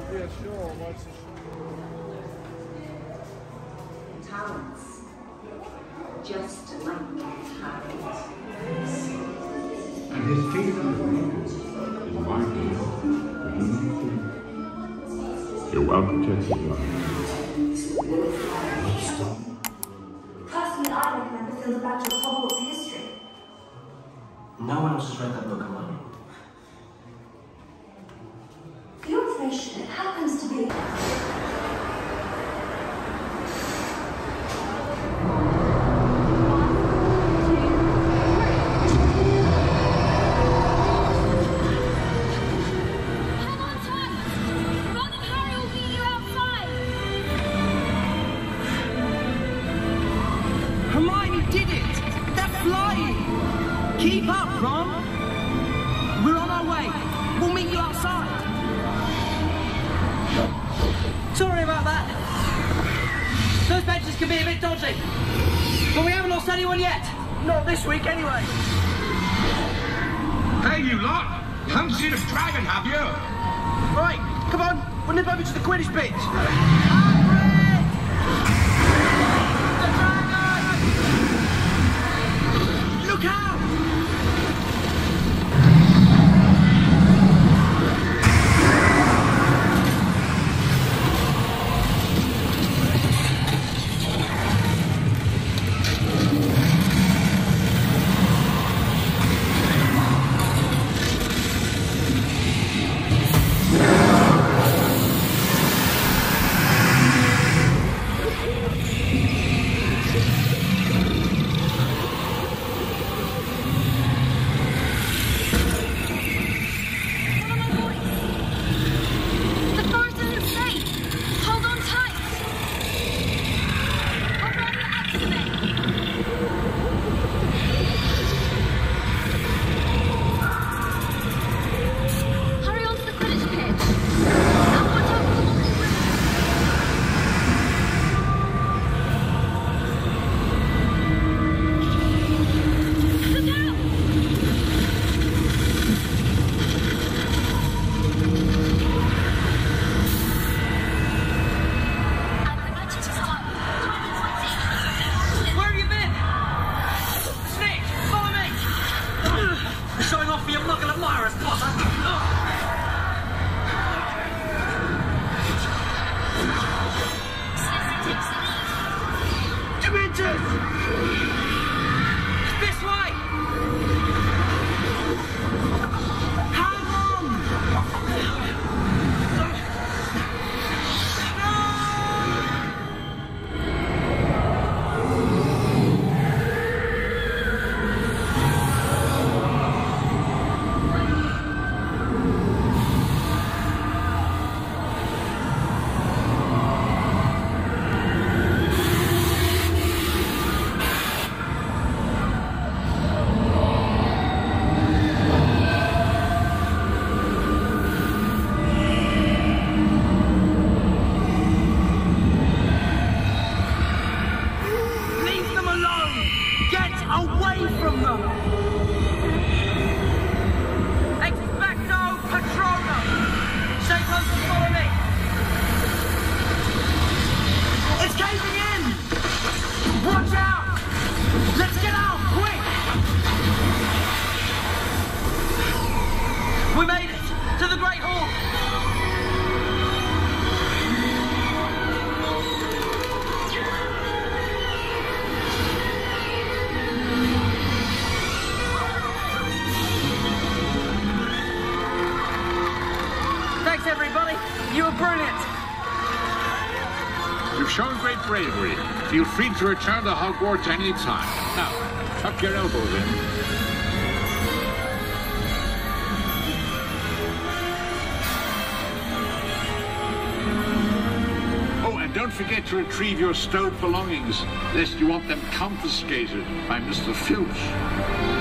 Yeah, sure. What's the talents, just like Harold. And his teeth are you're well protected, Personally, I recommend the field of battle of Hogwarts history. No one else has read that book, Hermione. For your information, it happens to be... Keep up, Ron! We're on our way. We'll meet you outside. Sorry about that. Those benches can be a bit dodgy. But we haven't lost anyone yet. Not this week, anyway. Hey, you lot! Haven't seen a dragon, have you? Right, come on. We'll nip over to the Quidditch pitch. Look out! Bravery. Feel free to return to Hogwarts any time. Now, tuck your elbows in. Oh, and don't forget to retrieve your stowed belongings, lest you want them confiscated by Mr. Filch.